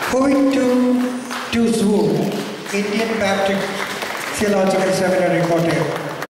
Going to Zoom, Indian Baptist Theological Seminary, Kottayam.